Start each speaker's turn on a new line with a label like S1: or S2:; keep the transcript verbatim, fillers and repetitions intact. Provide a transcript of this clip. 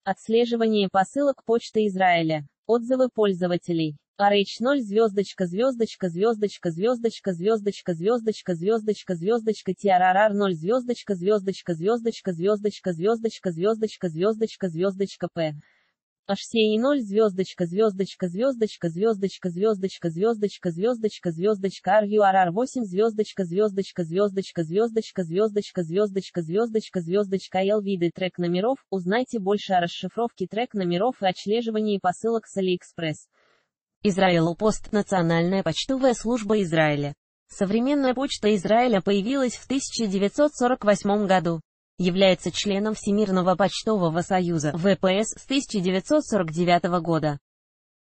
S1: Отслеживание посылок Почты Израиля. Отзывы пользователей. ар эйч ноль звездочка звездочка звездочка звездочка звездочка звездочка звездочка звездочка тиррр ноль звездочка звездочка звездочка звездочка звездочка звездочка звездочка звездочка п аш си ноль звездочка звездочка звездочка звездочка звездочка звездочка звездочка звездочка рюрр восемь звездочка звездочка звездочка звездочка звездочка звездочка звездочка звездочка л виды трек номеров. Узнайте больше о расшифровке трек номеров и отслеживании посылок с AliExpress.
S2: Израилпост – национальная почтовая служба Израиля. Современная почта Израиля появилась в тысяча девятьсот сорок восьмом году. Является членом Всемирного почтового союза (вэ пэ эс) с тысяча девятьсот сорок девятого года.